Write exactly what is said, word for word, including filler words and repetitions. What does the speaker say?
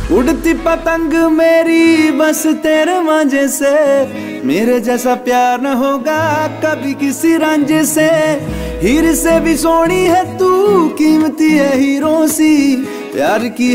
उड़ती पतंग मेरी बस तेरे मांझे से, मेरे जैसा प्यार न होगा कभी किसी रांझे से। हीर से भी सोनी है तू, कीमती है हीरों सी, प्यार की